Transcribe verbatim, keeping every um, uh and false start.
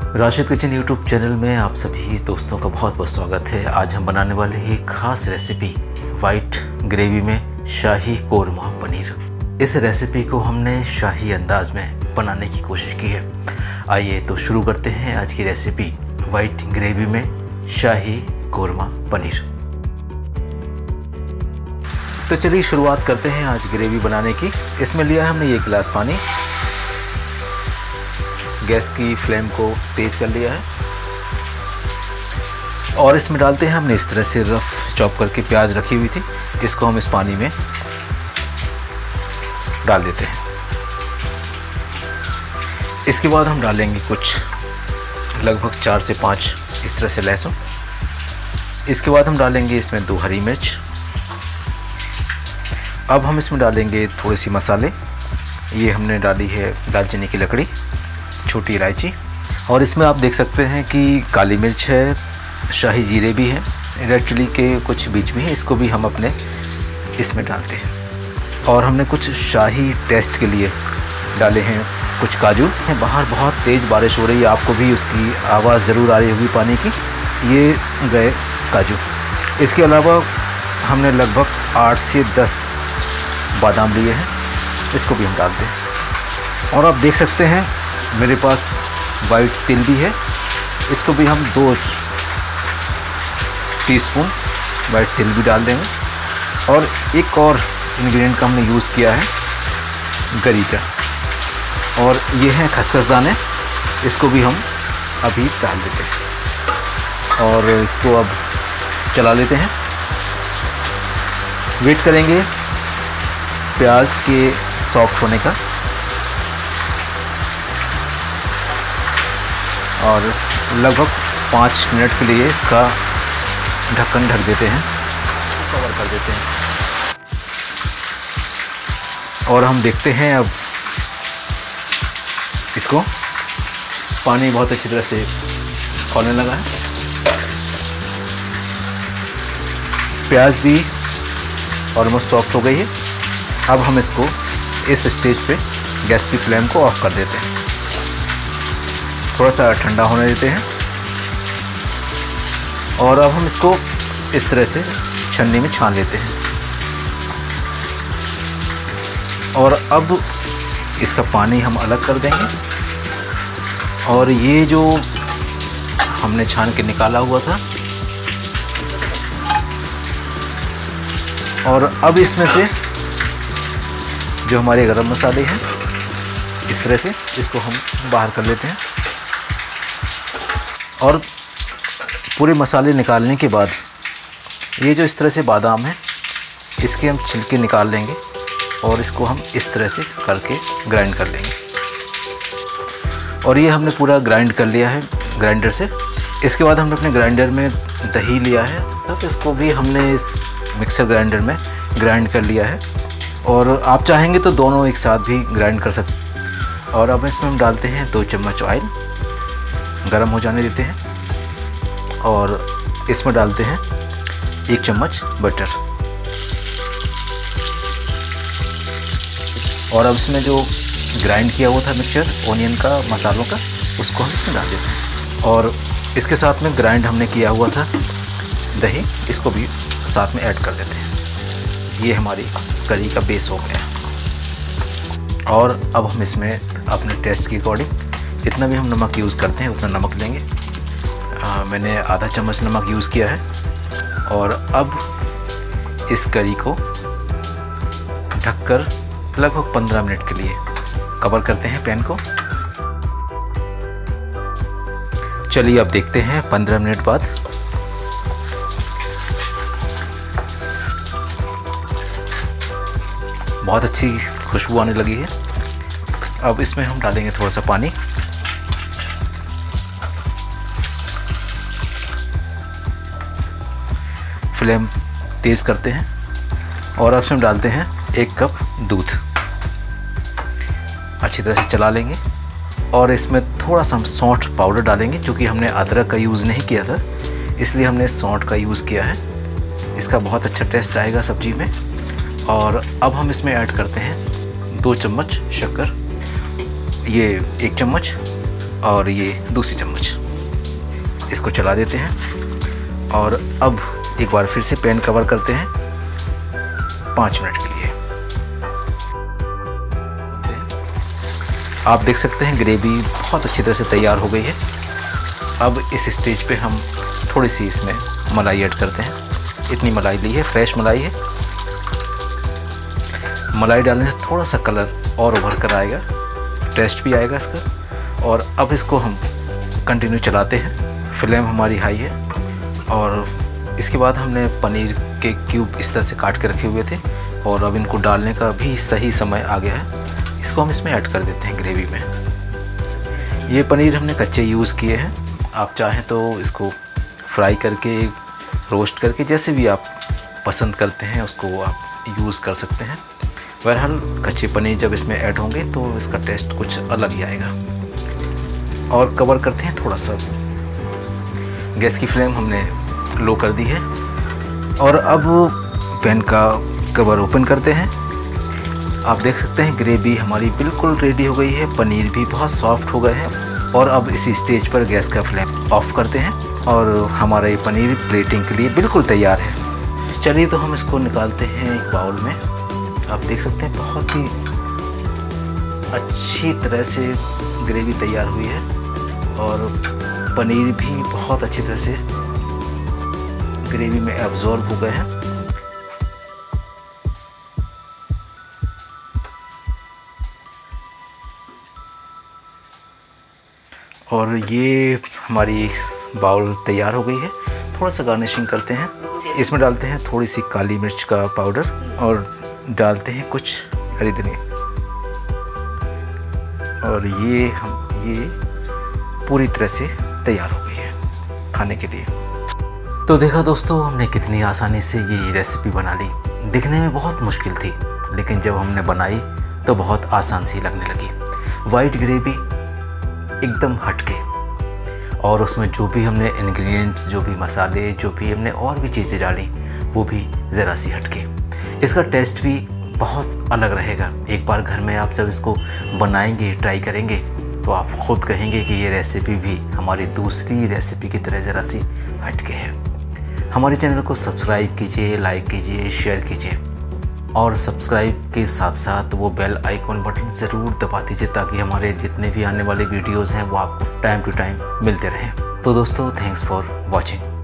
Rashid kitchen YouTube channel में आप सभी दोस्तों का बहुत बहुत स्वागत है। आज हम बनाने वाले हैं एक खास रेसिपी, वाइट ग्रेवी में शाही कोरमा पनीर। इस रेसिपी को हमने शाही अंदाज में बनाने की कोशिश की है। आइए तो शुरू करते हैं आज की रेसिपी, वाइट ग्रेवी में शाही कोरमा पनीर। तो चलिए शुरुआत करते हैं आज ग्रेवी बनाने की। इसमें लिया है हमने एक गिलास पानी। गैस की फ्लेम को तेज कर लिया है और इसमें डालते हैं हमने इस तरह से रफ चॉप करके प्याज रखी हुई थी, इसको हम इस पानी में डाल देते हैं। इसके बाद हम डालेंगे कुछ लगभग चार से पाँच इस तरह से लहसुन। इसके बाद हम डालेंगे इसमें दो हरी मिर्च। अब हम इसमें डालेंगे थोड़े सी मसाले। ये हमने डाली है दालचीनी की लकड़ी, छोटी इलायची, और इसमें आप देख सकते हैं कि काली मिर्च है, शाही जीरे भी है, रेड चिली के कुछ बीज भी हैं, इसको भी हम अपने इसमें डालते हैं। और हमने कुछ शाही टेस्ट के लिए डाले हैं कुछ काजू। बाहर बहुत तेज़ बारिश हो रही है, आपको भी उसकी आवाज़ ज़रूर आ रही होगी पानी की। ये गए काजू। इसके अलावा हमने लगभग आठ से दस बादाम लिए हैं, इसको भी हम डालते हैं। और आप देख सकते हैं मेरे पास वाइट तिल भी है, इसको भी हम दो टीस्पून वाइट तिल भी डाल देंगे। और एक और इंग्रेडिएंट का हमने यूज़ किया है गरी का, और ये है खसखस दाने, इसको भी हम अभी डाल देते हैं और इसको अब चला लेते हैं। वेट करेंगे प्याज के सॉफ्ट होने का और लगभग पाँच मिनट के लिए इसका ढक्कन ढक देते हैं, कवर कर देते हैं। और हम देखते हैं अब इसको, पानी बहुत अच्छी तरह से खौलने लगा है, प्याज भी ऑलमोस्ट सॉफ्ट हो गई है। अब हम इसको इस स्टेज पे गैस की फ्लेम को ऑफ कर देते हैं, थोड़ा सा ठंडा होने देते हैं। और अब हम इसको इस तरह से छन्नी में छान लेते हैं। और अब इसका पानी हम अलग कर देंगे और ये जो हमने छान के निकाला हुआ था, और अब इसमें से जो हमारे गरम मसाले हैं इस तरह से इसको हम बाहर कर लेते हैं। और पूरे मसाले निकालने के बाद ये जो इस तरह से बादाम है, इसके हम छिलके निकाल लेंगे और इसको हम इस तरह से करके ग्राइंड कर लेंगे। और ये हमने पूरा ग्राइंड कर लिया है ग्राइंडर से। इसके बाद हमने अपने ग्राइंडर में दही लिया है, तो इसको भी हमने इस मिक्सर ग्राइंडर में ग्राइंड कर लिया है। और आप चाहेंगे तो दोनों एक साथ भी ग्राइंड कर सकते हैं। और अब इसमें हम डालते हैं दो चम्मच ऑयल, गरम हो जाने देते हैं। और इसमें डालते हैं एक चम्मच बटर। और अब इसमें जो ग्राइंड किया हुआ था मिक्सचर ओनियन का, मसालों का, उसको हम इसमें डाल देते हैं। और इसके साथ में ग्राइंड हमने किया हुआ था दही, इसको भी साथ में ऐड कर देते हैं। ये हमारी करी का बेस हो गया। और अब हम इसमें अपने टेस्ट के अकॉर्डिंग जितना भी हम नमक यूज़ करते हैं उतना नमक लेंगे। आ, मैंने आधा चम्मच नमक यूज़ किया है। और अब इस करी को ढककर लगभग पंद्रह मिनट के लिए कवर करते हैं पैन को। चलिए अब देखते हैं पंद्रह मिनट बाद। बहुत अच्छी खुशबू आने लगी है। अब इसमें हम डालेंगे थोड़ा सा पानी। फ्लेम तेज़ करते हैं और अब इसमें डालते हैं एक कप दूध। अच्छी तरह से चला लेंगे और इसमें थोड़ा सा हम सौंठ पाउडर डालेंगे, क्योंकि हमने अदरक का यूज़ नहीं किया था, इसलिए हमने सौंठ का यूज़ किया है। इसका बहुत अच्छा टेस्ट आएगा सब्जी में। और अब हम इसमें ऐड करते हैं दो चम्मच शक्कर, ये एक चम्मच और ये दूसरी चम्मच। इसको चला देते हैं और अब एक बार फिर से पैन कवर करते हैं पाँच मिनट के लिए। आप देख सकते हैं ग्रेवी बहुत अच्छी तरह से तैयार हो गई है। अब इस स्टेज पे हम थोड़ी सी इसमें मलाई ऐड करते हैं। इतनी मलाई ली है, फ्रेश मलाई है। मलाई डालने से थोड़ा सा कलर और उभर कर आएगा, टेस्ट भी आएगा इसका। और अब इसको हम कंटिन्यू चलाते हैं। फ्लेम हमारी हाई है और इसके बाद हमने पनीर के क्यूब इस तरह से काट के रखे हुए थे और अब इनको डालने का भी सही समय आ गया है। इसको हम इसमें ऐड कर देते हैं ग्रेवी में। ये पनीर हमने कच्चे यूज़ किए हैं। आप चाहें तो इसको फ्राई करके, रोस्ट करके, जैसे भी आप पसंद करते हैं उसको आप यूज़ कर सकते हैं। बहरहाल कच्चे पनीर जब इसमें ऐड होंगे तो इसका टेस्ट कुछ अलग ही आएगा। और कवर करते हैं थोड़ा सा। गैस की फ्लेम हमने लो कर दी है और अब पैन का कवर ओपन करते हैं। आप देख सकते हैं ग्रेवी हमारी बिल्कुल रेडी हो गई है, पनीर भी बहुत सॉफ्ट हो गए हैं। और अब इसी स्टेज पर गैस का फ्लेम ऑफ करते हैं और हमारा ये पनीर प्लेटिंग के लिए बिल्कुल तैयार है। चलिए तो हम इसको निकालते हैं एक बाउल में। आप देख सकते हैं बहुत ही अच्छी तरह से ग्रेवी तैयार हुई है और पनीर भी बहुत अच्छी तरह से ग्रेवी में एब्जॉर्ब हो गए हैं। और ये हमारी बाउल तैयार हो गई है। थोड़ा सा गार्निशिंग करते हैं। इसमें डालते हैं थोड़ी सी काली मिर्च का पाउडर और डालते हैं कुछ हरी धनिया। और ये हम ये पूरी तरह से तैयार हो गई है खाने के लिए। तो देखा दोस्तों, हमने कितनी आसानी से ये रेसिपी बना ली। दिखने में बहुत मुश्किल थी लेकिन जब हमने बनाई तो बहुत आसान सी लगने लगी। वाइट ग्रेवी एकदम हटके और उसमें जो भी हमने इंग्रेडिएंट्स, जो भी मसाले, जो भी हमने और भी चीज़ें डाली वो भी ज़रा सी हटके। इसका टेस्ट भी बहुत अलग रहेगा। एक बार घर में आप जब इसको बनाएंगे, ट्राई करेंगे तो आप ख़ुद कहेंगे कि ये रेसिपी भी हमारी दूसरी रेसिपी की तरह ज़रा सी हटके है। हमारे चैनल को सब्सक्राइब कीजिए, लाइक कीजिए, शेयर कीजिए और सब्सक्राइब के साथ साथ वो बेल आइकॉन बटन ज़रूर दबा दीजिए ताकि हमारे जितने भी आने वाले वीडियोज़ हैं वो आपको टाइम टू टाइम मिलते रहें। तो दोस्तों, थैंक्स फॉर वॉचिंग।